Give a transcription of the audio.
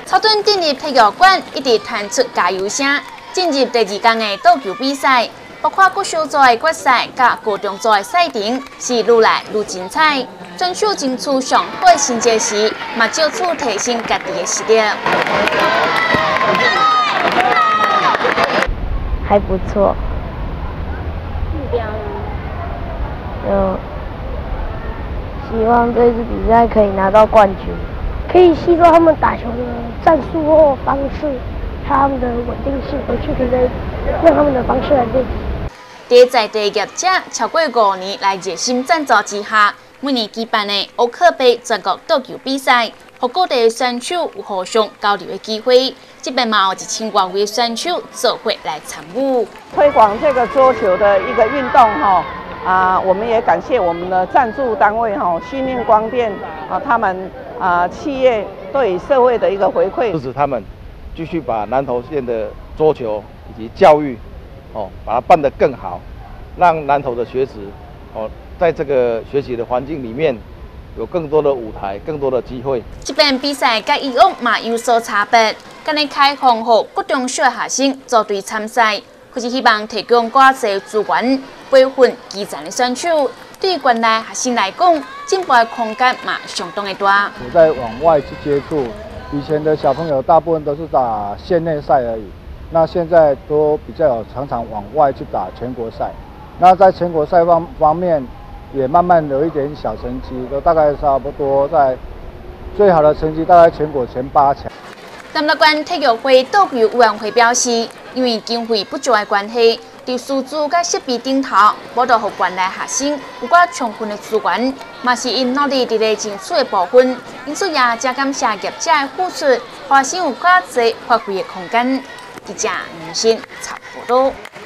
草屯电力体育馆一直传出加油声。进入第二天的倒球比赛，包括各小组的决赛甲高中组的赛程是愈来愈精彩。选手争取上好的成绩时，嘛借此提升家己的实力。 还不错。 目标呢？ 希望这次比赛可以拿到冠军， 可以吸收他们打球的战术或方式，还有他们的稳定性，我就觉得用他们的方式来练习。 在地业者超过5年来热心赞助之下，每年举办的乌克杯全国倒球比赛，让各地选手有互相交流的机会。这边嘛有1000多位选手做伙来参与， 推广这个桌球的一个运动哈。我们也感谢我们的赞助单位新念光电他们企业对社会的一个回馈， 支持他们继续把南投县的桌球以及教育把它办得更好，让南投的学子在这个学习的环境里面有更多的舞台、更多的机会。 这边比赛甲以往嘛有所差别，今日开放予各中小学生组队参赛，就是希望提供更多资源，培训基层的选手。对于县内学生来讲，进步的空间嘛相当的大。 我在往外去接触，以前的小朋友大部分都是打县内赛而已，那现在都比较有常常往外去打全国赛。那在全国赛方面，也慢慢有一点小成绩，都大概差不多在最好的成绩大概全国前8强。 南投县体育会倒球委员会表示，因为经费不足的关系，在师资甲设备顶头，无得予县内学生有较充分的资源，嘛是因努力伫咧争取的部分。因此也真感谢业者的付出，学生有较侪发挥的空间。记者林信插报道。